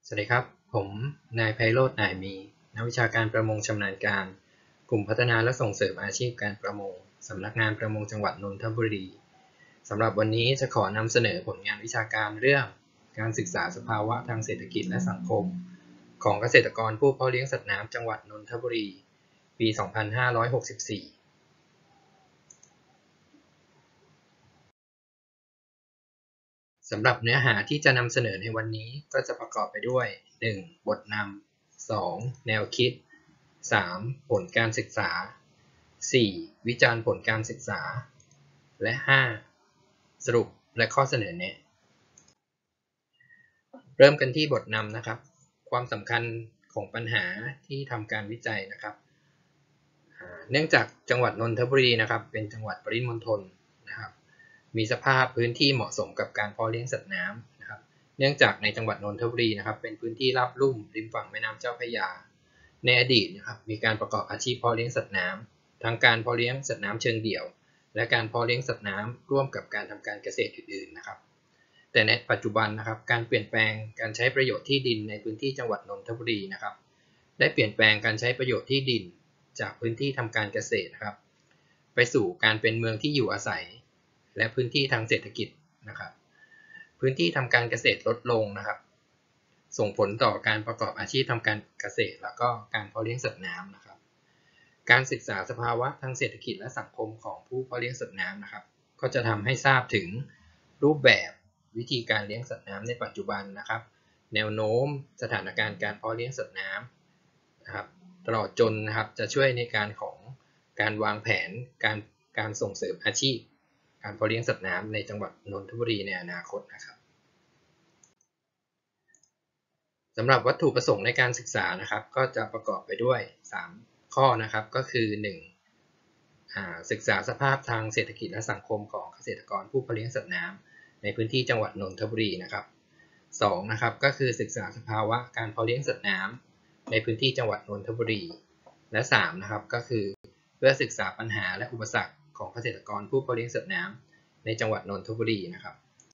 สวัสดีครับผมนายไพโรจน์ น่ายมีนักวิชาการประมงชำนาญการกลุ่มพัฒนาและส่งเสริมอาชีพการประมงสำนักงานประมงจังหวัดนนทบุรีสำหรับวันนี้จะขอนำเสนอผลงานวิชาการเรื่องการศึกษาสภาวะทางเศรษฐกิจและสังคมของเกษตรกรผู้เพาะเลี้ยงสัตว์น้ำจังหวัดนนทบุรีปี 2564สำหรับเนื้อหาที่จะนำเสนอในวันนี้ก็จะประกอบไปด้วย 1. บทนำ 2. แนวคิด 3. ผลการศึกษา 4. วิจารณ์ผลการศึกษา และ 5. สรุปและข้อเสนอแนะ เริ่มกันที่บทนำนะครับความสำคัญของปัญหาที่ทำการวิจัยนะครับเนื่องจากจังหวัดนนทบุรีนะครับเป็นจังหวัดปริมณฑลนะครับมีสภาพพื้นที่เหมาะสมกับการเพาะเลี้ยงสัตว์น้ำนะครับเนื่องจากในจังหวัดนนทบุรีนะครับเป็นพื้นที่ราบลุ่มริมฝั่งแม่น้ำเจ้าพระยาในอดีตนะครับมีการประกอบอาชีพเพาะเลี้ยงสัตว์น้ำทั้งการเพาะเลี้ยงสัตว์น้ำเชิงเดี่ยวและการเพาะเลี้ยงสัตว์น้ำร่วมกับการทำการเกษตรอื่นๆนะครับแต่ในปัจจุบันนะครับการเปลี่ยนแปลงการใช้ประโยชน์ที่ดินในพื้นที่จังหวัดนนทบุรีนะครับได้เปลี่ยนแปลงการใช้ประโยชน์ที่ดินจากพื้นที่ทำการเกษตรนะครับไปสู่การเป็นเมืองที่อยู่อาศัยและพื้นที่ทางเศรษฐกิจนะครับพื้นที่ทำการเกษตรลดลงนะครับส่งผลต่อการประกอบอาชีพทำการเกษตรแล้วก็การเพาะเลี้ยงสัตว์น้ำนะครับการศึกษาสภาวะทางเศรษฐกิจและสังคมของผู้เพาะเลี้ยงสัตว์น้ำนะครับก็จะทำให้ทราบถึงรูปแบบวิธีการเลี้ยงสัตว์น้ำในปัจจุบันนะครับแนวโน้มสถานการณ์การเพาะเลี้ยงสัตว์น้ำนะครับตลอดจนนะครับจะช่วยในการของการวางแผนการส่งเสริมอาชีพการเพาะเลี้ยงสัตว์น้ำในจังหวัดนนทบุรีในอนาคตนะครับสำหรับวัตถุประสงค์ในการศึกษานะครับก็จะประกอบไปด้วย3ข้อนะครับก็คือ 1. ศึกษาสภาพทางเศรษฐกิจและสังคมของเกษตรกรผู้เพาะเลี้ยงสัตว์น้ำในพื้นที่จังหวัดนนทบุรีนะครับ2นะครับก็คือศึกษาสภาวะการเพาะเลี้ยงสัตว์น้ำในพื้นที่จังหวัดนนทบุรีและ3นะครับก็คือเพื่อศึกษาปัญหาและอุปสรรคของเกษตรกรผู้เพาะเลี้ยงสัตว์น้ำในจังหวัดนนทบุรีนะครับ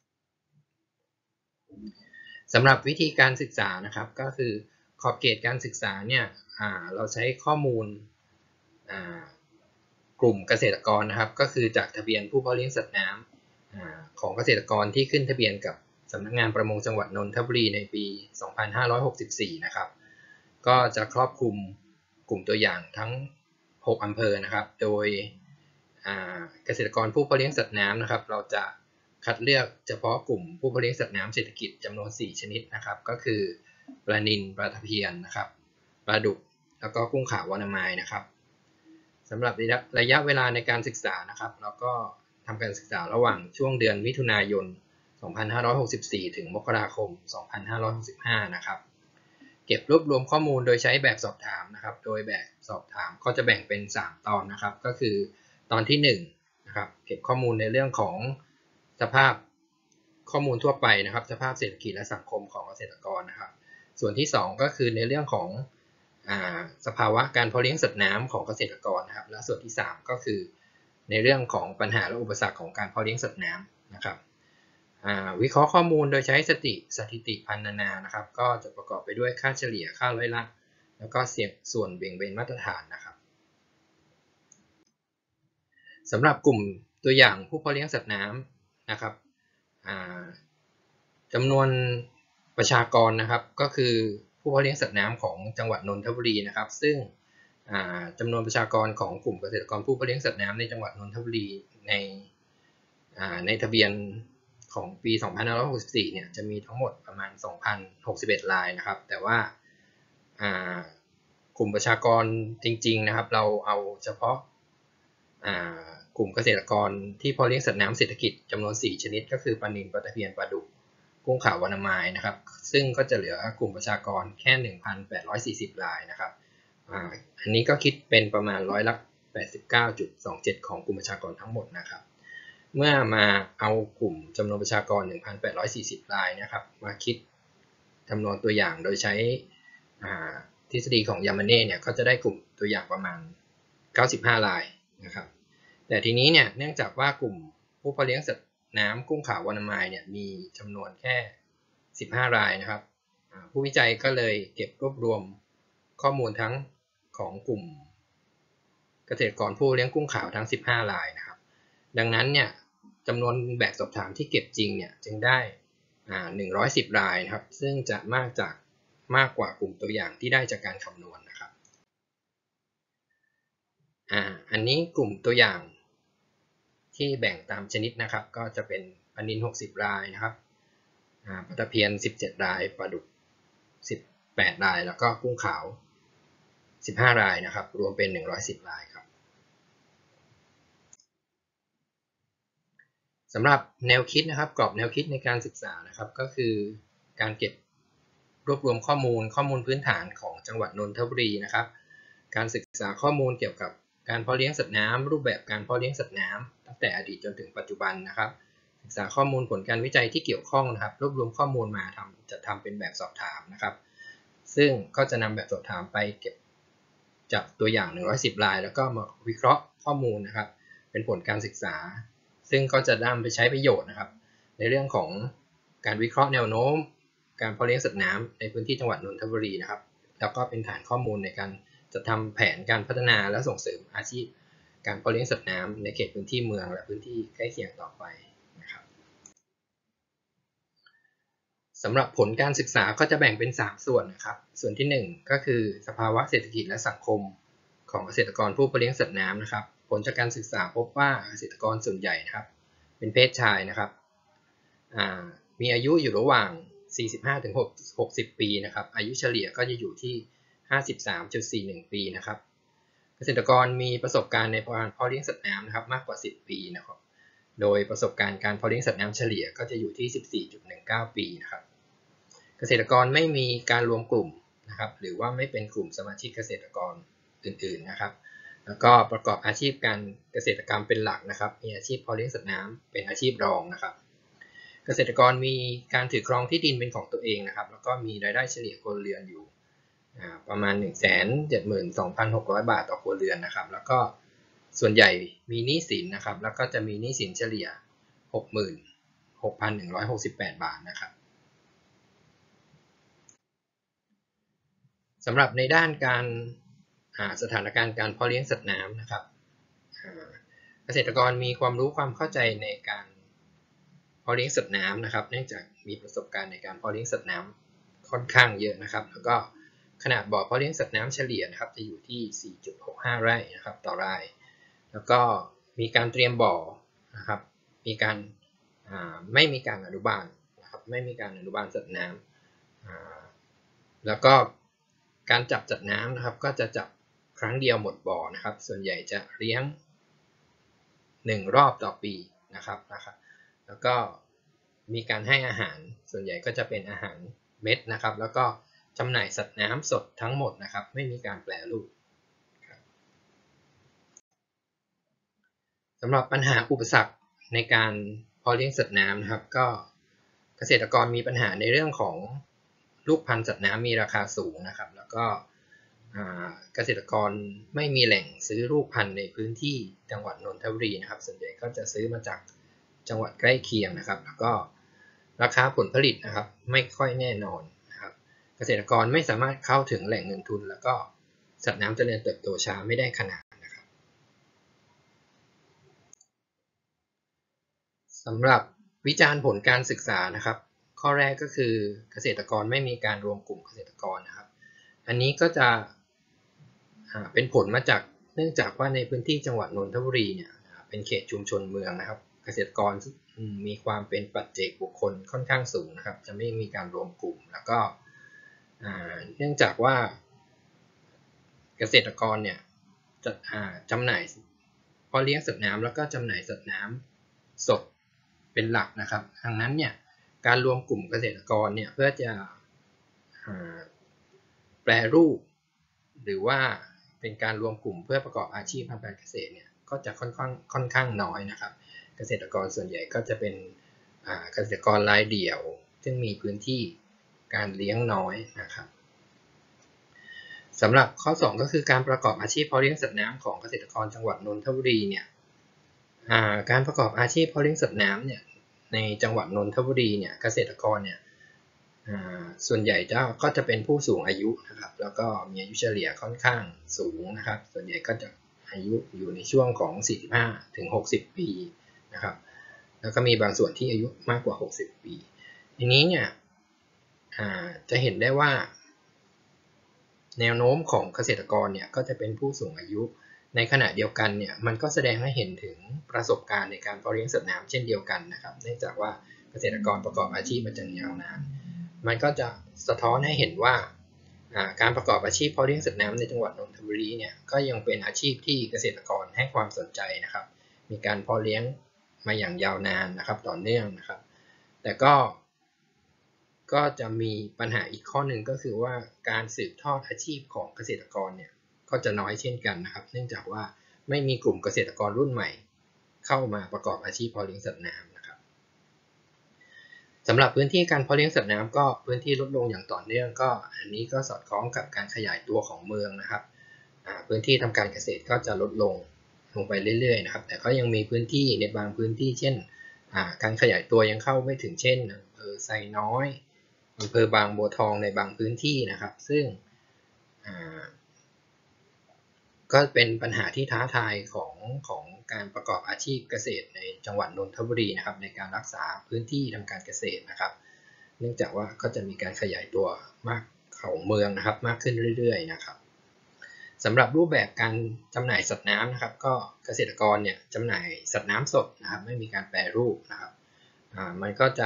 สำหรับวิธีการศึกษานะครับก็คือขอบเขตการศึกษาเนี่ยเราใช้ข้อมูลกลุ่มเกษตรกรนะครับก็คือจากทะเบียนผู้เพาะเลี้ยงสัตว์น้ำของเกษตรกรที่ขึ้นทะเบียนกับสำนักงานประมงจังหวัดนนทบุรีในปี 2564 นะครับก็จะครอบคลุมกลุ่มตัวอย่างทั้ง 6 อำเภอนะครับโดยเกษตรกรผู้เพาะเลี้ยงสัตว์น้ำนะครับเราจะคัดเลือกเฉพาะกลุ่มผู้เพาะเลี้ยงสัตว์น้ำเศรษฐกิจจำนวน 4 ชนิดนะครับก็คือปลานิลปลาตะเพียนนะครับปลาดุกแล้วก็กุ้งขาววานาไมนะครับสำหรับระยะเวลาในการศึกษานะครับเราก็ทำการศึกษาระหว่างช่วงเดือนมิถุนายน 2564 ถึงมกราคม 2565 นะครับเก็บรวบรวมข้อมูลโดยใช้แบบสอบถามนะครับโดยแบบสอบถามก็จะแบ่งเป็น 3 ตอนนะครับก็คือตอนที่ 1 นะครับเก็บข้อมูลในเรื่องของสภาพข้อมูลทั่วไปนะครับสภาพเศรษฐกิจและสังคมของเกษตรกรนะครับส่วนที่ 2 ก็คือในเรื่องของสภาวะการเพาะเลี้ยงสัตว์น้ำของเกษตรกรนะครับและส่วนที่ 3 ก็คือในเรื่องของปัญหาและอุปสรรคของการเพาะเลี้ยงสัตว์น้ำนะครับวิเคราะห์ข้อมูลโดยใช้สถิติพันนานานะครับก็จะประกอบไปด้วยค่าเฉลี่ยค่าร้อยละแล้วก็ส่วนเบี่ยงเบนมาตรฐานนะครับสำหรับกลุ่มตัวอย่างผู้เพาะเลี้ยงสัตว์น้ำนะครับจำนวนประชากรนะครับก็คือผู้เพาะเลี้ยงสัตว์น้ำของจังหวัดนนทบุรีนะครับซึ่งจำนวนประชากรของกลุ่มเกษตรกรผู้เพาะเลี้ยงสัตว์น้ำในจังหวัดนนทบุรีในทะเบียนของปี 2564 เนี่ยจะมีทั้งหมดประมาณ 2,061 รายนะครับแต่ว่ากลุ่มประชากรจริงๆนะครับเราเอาเฉพาะกลุ่มเกษตรกรที่เพาะเลี้ยงสัตว์น้ำเศรษฐกิจจำนวน 4 ชนิดก็คือปลานิลปลาตะเพียนปลาดุกกุ้งขาววานาไมนะครับซึ่งก็จะเหลือกลุ่มประชากรแค่ 1,840 รายนะครับอันนี้ก็คิดเป็นประมาณร้อยละ 89.27 ของกลุ่มประชากรทั้งหมดนะครับเมื่อมาเอากลุ่มจำนวนประชากร 1,840 รายนะครับมาคิดจำนวนตัวอย่างโดยใช้ทฤษฎีของยามาเน่เนี่ยก็จะได้กลุ่มตัวอย่างประมาณ 95 รายนะครับแต่ทีนี้เนี่ยเนื่องจากว่ากลุ่มผู้เพาะเลี้ยงสัตว์น้ำกุ้งขาววานาไมเนี่ยมีจำนวนแค่ 15 รายนะครับผู้วิจัยก็เลยเก็บรวบรวมข้อมูลทั้งของกลุ่มเกษตรกรผู้เลี้ยงกุ้งขาวทั้ง15รายนะครับดังนั้นเนี่ยจำนวนแบบสอบถามที่เก็บจริงเนี่ยจึงได้110รายนะครับซึ่งจะมากกว่ากลุ่มตัวอย่างที่ได้จากการคำนวณนะครับอันนี้กลุ่มตัวอย่างที่แบ่งตามชนิดนะครับก็จะเป็นปลานิล60รายนะครับปลาตะเพียน17รายปลาดุก18รายแล้วก็กุ้งขาว15รายนะครับรวมเป็น110รายครับสำหรับแนวคิดนะครับกรอบแนวคิดในการศึกษานะครับก็คือการเก็บรวบรวมข้อมูลพื้นฐานของจังหวัดนนทบุรีนะครับการศึกษาข้อมูลเกี่ยวกับการเพาะเลี้ยงสัตว์น้ำรูปแบบการเพาะเลี้ยงสัตว์น้ำตั้งแต่อดีตจนถึงปัจจุบันนะครับศึกษาข้อมูลผลการวิจัยที่เกี่ยวข้องนะครับรวบรวมข้อมูลมาจะทำเป็นแบบสอบถามนะครับซึ่งก็จะนำแบบสอบถามไปเก็บจากตัวอย่าง110รายแล้วก็มาวิเคราะห์ข้อมูลนะครับเป็นผลการศึกษาซึ่งก็จะนำไปใช้ประโยชน์นะครับในเรื่องของการวิเคราะห์แนวโน้มการเพาะเลี้ยงสัตว์น้ำในพื้นที่จังหวัดนนทบุรีนะครับแล้วก็เป็นฐานข้อมูลในการจะทำแผนการพัฒนาและส่งเสริมอาชีพการเพาะเลี้ยงสัตว์น้ำในเขตพื้นที่เมืองและพื้นที่ใกล้เคียงต่อไปนะครับสำหรับผลการศึกษาก็จะแบ่งเป็น3ส่วนนะครับส่วนที่1ก็คือสภาวะเศรษฐกิจและสังคมของเกษตรกรผู้เพาะเลี้ยงสัตว์น้ำนะครับผลจากการศึกษาพบว่าเกษตรกรส่วนใหญ่นะครับเป็นเพศชายนะครับมีอายุอยู่ระหว่าง45-60 ปีนะครับอายุเฉลี่ยก็จะอยู่ที่ 53.41 ปีนะครับเกษตรกรมีประสบการณ์ในการเพาะเลี้ยงสัตว์น้ำนะครับมากกว่า10ปีนะครับโดยประสบการณ์การเพาะเลี้ยงสัตว์น้ำเฉลี่ยก็จะอยู่ที่ 14.19 ปีนะครับเกษตรกรไม่มีการรวมกลุ่มนะครับหรือว่าไม่เป็นกลุ่มสมาชิกเกษตรกรอื่นๆนะครับแล้วก็ประกอบอาชีพการเกษตรกรรมเป็นหลักนะครับมีอาชีพเพาะเลี้ยงสัตว์น้ำเป็นอาชีพรองนะครับเกษตรกรมีการถือครองที่ดินเป็นของตัวเองนะครับแล้วก็มีรายได้เฉลี่ยครัวเรือนอยู่ประมาณ 172,600 บาทต่อครัวเรือนนะครับแล้วก็ส่วนใหญ่มีหนี้สินนะครับแล้วก็จะมีหนี้สินเฉลี่ย 66,168 บาทนะครับสำหรับในด้านการสถานการณ์การเพาะเลี้ยงสัตว์น้ำนะครับเกษตรกรมีความรู้ความเข้าใจในการเพาะเลี้ยงสัตว์น้ำนะครับเนื่องจากมีประสบการณ์ในการเพาะเลี้ยงสัตว์น้ำค่อนข้างเยอะนะครับแล้วก็ขนาดบ่อเพาะเลี้ยงสัตว์น้ำเฉลี่ยนะครับจะอยู่ที่ 4.65 ไร่นะครับต่อไร่แล้วก็มีการเตรียมบ่อนะครับมีการไม่มีการอนุบาลนะครับไม่มีการอนุบาลสัตว์น้ำแล้วก็การจัดน้ำนะครับก็จะจับครั้งเดียวหมดบ่อนะครับส่วนใหญ่จะเลี้ยง1รอบต่อปีนะครับแล้วก็มีการให้อาหารส่วนใหญ่ก็จะเป็นอาหารเม็ดนะครับแล้วก็จำหน่ายสัตว์น้ำสดทั้งหมดนะครับไม่มีการแปรรูปสำหรับปัญหาอุปสรรคในการเพาะเลี้ยงสัตว์น้ำนะครับก็เกษตรกรมีปัญหาในเรื่องของลูกพันธุ์สัตว์น้ำมีราคาสูงนะครับแล้วก็เกษตรกรไม่มีแหล่งซื้อลูกพันธุ์ในพื้นที่จังหวัดนนทบุรีนะครับส่วนใหญ่ก็จะซื้อมาจากจังหวัดใกล้เคียงนะครับแล้วก็ราคาผลผลิตนะครับไม่ค่อยแน่นอนนะครับเกษตรกรไม่สามารถเข้าถึงแหล่งเงินทุนแล้วก็สัตว์น้ำเจริญเติบโตช้าไม่ได้ขนาดนะครับสำหรับวิจารณ์ผลการศึกษานะครับข้อแรกก็คือเกษตรกรไม่มีการรวมกลุ่มเกษตรกรนะครับอันนี้ก็จะเป็นผลมาจากเนื่องจากว่าในพื้นที่จังหวัดนนทบุรีเนี่ยเป็นเขตชุมชนเมืองนะครับเกษตรกรมีความเป็นปัจเจกบุคคลค่อนข้างสูงนะครับจะไม่มีการรวมกลุ่มแล้วก็เนื่องจากว่าเกษตรกรเนี่ยจะจำหน่ายเพาะเลี้ยงสัตว์น้ำแล้วก็จำหน่ายสัตว์น้ำสดเป็นหลักนะครับดังนั้นเนี่ยการรวมกลุ่มเกษตรกรเนี่ยเพื่อจะแปรรูปหรือว่าเป็นการรวมกลุ่มเพื่อประกอบอาชีพทางการเกษตรเนี่ยก็จะค่อนข้างน้อยนะครับเกษตรกรส่วนใหญ่ก็จะเป็นเกษตรกรรายเดี่ยวซึ่งมีพื้นที่การเลี้ยงน้อยนะครับสำหรับข้อ2ก็คือการประกอบอาชีพเพาะเลี้ยงสัตว์น้ำของเกษตรกรจังหวัดนนทบุรีเนี่ยการประกอบอาชีพเพาะเลี้ยงสัตว์น้ำเนี่ยในจังหวัดนนทบุรีเนี่ยเกษตรกรเนี่ยส่วนใหญ่ก็จะเป็นผู้สูงอายุนะครับแล้วก็มีอายุเฉลี่ยค่อนข้างสูงนะครับส่วนใหญ่ก็จะอายุอยู่ในช่วงของ45ถึง60ปีนะครับแล้วก็มีบางส่วนที่อายุมากกว่า60ปีทีนี้เนี่ยจะเห็นได้ว่าแนวโน้มของเกษตรกรเนี่ยก็จะเป็นผู้สูงอายุในขณะเดียวกันเนี่ยมันก็แสดงให้เห็นถึงประสบการณ์ในการเพาะเลี้ยงสัตว์น้ำเช่นเดียวกันนะครับเนื่องจากว่าเกษตรกรประกอบอาชีพมาอย่างยาวนานมันก็จะสะท้อนให้เห็นว่าการประกอบอาชีพเพาะเลี้ยงสัตว์น้ำในจังหวัดนนทบุรีเนี่ยก็ยังเป็นอาชีพที่เกษตรกรให้ความสนใจนะครับมีการเพาะเลี้ยงมาอย่างยาวนานนะครับต่อเนื่องนะครับแต่ก็จะมีปัญหาอีกข้อหนึ่งก็คือว่าการสืบทอดอาชีพของเกษตรกรเนี่ยก็จะน้อยเช่นกันนะครับเนื่องจากว่าไม่มีกลุ่มเกษตรกรรุ่นใหม่เข้ามาประกอบอาชีพเพาะเลี้ยงสัตว์น้ำนะครับสำหรับพื้นที่การเพาะเลี้ยงสัตว์น้ำก็พื้นที่ลดลงอย่างต่อเนื่องก็อันนี้ก็สอดคล้องกับการขยายตัวของเมืองนะครับพื้นที่ทำการเกษตรก็จะลดลงไปเรื่อยๆนะครับแต่ก็ยังมีพื้นที่ในบางพื้นที่เช่นการขยายตัวยังเข้าไม่ถึงเช่นอำเภอไซน้อยอำเภอบางบัวทองในบางพื้นที่นะครับซึ่งก็เป็นปัญหาที่ท้าทายของการประกอบอาชีพเกษตรในจังหวัดนนทบุรีนะครับในการรักษาพื้นที่ทางการเกษตรนะครับเนื่องจากว่าก็จะมีการขยายตัวมากของเมืองนะครับมากขึ้นเรื่อยๆนะครับสำหรับรูปแบบการจำหน่ายสัตว์น้ำนะครับก็เกษตรกรเนี่ยจำหน่ายสัตว์น้ำสดนะครับไม่มีการแปรรูปนะครับมันก็จะ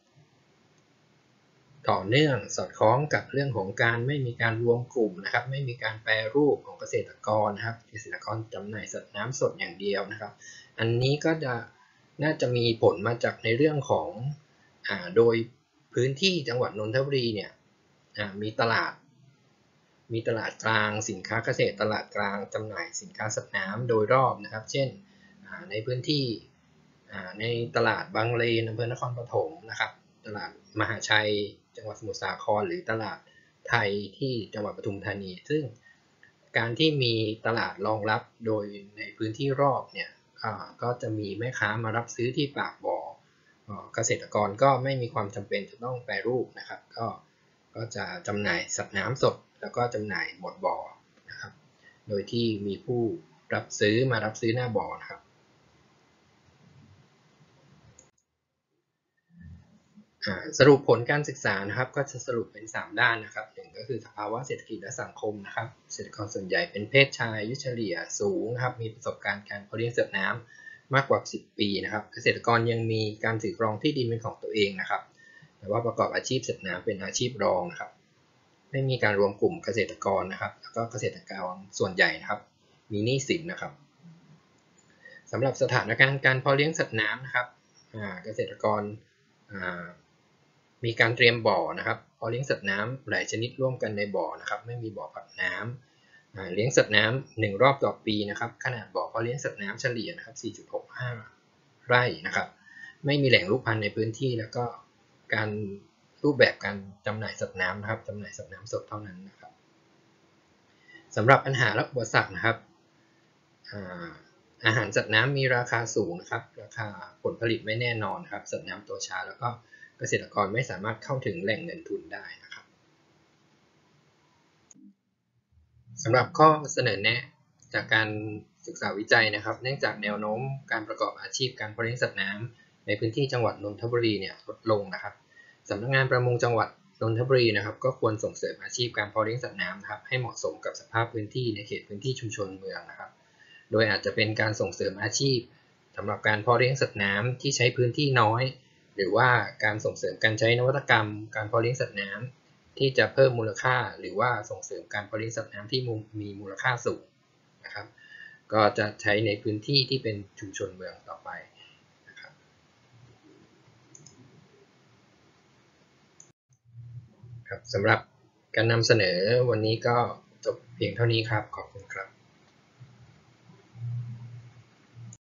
ต่อเนื่องสอดคล้องกับเรื่องของการไม่มีการรวมกลุ่มนะครับไม่มีการแปรรูปของเกษตรกรนะครับเกษตรกรจำหน่ายสัตว์น้ำสดอย่างเดียวนะครับอันนี้ก็น่าจะมีผลมาจากในเรื่องของโดยพื้นที่จังหวัดนนทบุรีเนี่ยมีตลาดกลางสินค้าเกษตรตลาดกลางจำหน่ายสินค้าสัตว์น้ำโดยรอบนะครับเช่นในพื้นที่ในตลาดบางเลนอำเภอนครปฐมนะครับตลาดมหาชัยจังหวัดสมุทรสาครหรือตลาดไทยที่จังหวัดปทุมธานีซึ่งการที่มีตลาดรองรับโดยในพื้นที่รอบเนี่ยก็จะมีแม่ค้ามารับซื้อที่ปากบ่อเกษตรกรก็ไม่มีความจำเป็นจะต้องแปรรูปนะครับก็จะจำหน่ายสัตว์น้ำสดแล้วก็จำหน่ายหมดบ่อนะครับโดยที่มีผู้รับซื้อมารับซื้อหน้าบ่อนะครับสรุปผลการศึกษานะครับก็จะสรุปเป็น3ด้านนะครับหนึ่งก็คือสภาวะเศรษฐกิจและสังคมนะครับเกษตรกรส่วนใหญ่เป็นเพศชายอายุเฉลี่ยสูงนะครับมีประสบการณ์การเพาะเลี้ยงสัตว์น้ำมากกว่า10ปีนะครับเกษตรกรยังมีการถือครองที่ดินเป็นของตัวเองนะครับแต่ว่าประกอบอาชีพสัตว์น้ำเป็นอาชีพรองนะครับไม่มีการรวมกลุ่มเกษตรกรนะครับแล้วก็เกษตรกรส่วนใหญ่นะครับมีหนี้สินนะครับสำหรับสถานการณ์การเพาะเลี้ยงสัตว์น้ำนะครับเกษตรกรมีการเตรียมบ่อนะครับเพาะเลี้ยงสัตว์น้ำหลายชนิดร่วมกันในบ่อนะครับไม่มีบ่อผักน้ำเลี้ยงสัตว์น้ำ1รอบต่อปีนะครับขนาดบ่อเพาะเลี้ยงสัตว์น้ำเฉลี่ยนะครับ4.65 ไร่นะครับไม่มีแหล่งลูกพันธุ์ในพื้นที่แล้วก็การรูปแบบการจำหน่ายสัตว์น้ำนะครับจำหน่ายสัตว์น้ำสดเท่านั้นนะครับสำหรับปัญหาและอุปสรรคนะครับอาหารสัตว์น้ำมีราคาสูงนะครับราคาผลผลิตไม่แน่นอนครับสัตว์น้ำโตช้าแล้วก็เกษตรกรไม่สามารถเข้าถึงแหล่งเงินทุนได้นะครับสำหรับข้อเสนอแนะจากการศึกษาวิจัยนะครับเนื่องจากแนวโน้มการประกอบอาชีพการเพาะเลี้ยงสัตว์น้ำในพื้นที่จังหวัดนนทบุรีเนี่ยลดลงนะครับสำนักงานประมงจังหวัดนนทบุรีนะครับก็ควรส่งเสริมอาชีพการเพาะเลี้ยงสัตว์น้ำนะครับให้เหมาะสมกับสภาพพื้นที่ในเขตพื้นที่ชุมชนเมืองนะครับโดยอาจจะเป็นการส่งเสริมอาชีพสำหรับการเพาะเลี้ยงสัตว์น้ำที่ใช้พื้นที่น้อยหรือว่าการส่งเสริมการใช้นวัตกรรมการเพาะเลี้ยงสัตว์น้ำที่จะเพิ่มมูลค่าหรือว่าส่งเสริมการเพาะเลี้ยงสัตว์น้ำที่มีมูลค่าสูงนะครับก็จะใช้ในพื้นที่ที่เป็นชุมชนเมืองต่อไปนะครับครับสำหรับการนำเสนอวันนี้ก็จบเพียงเท่านี้ครับขอบคุณครับ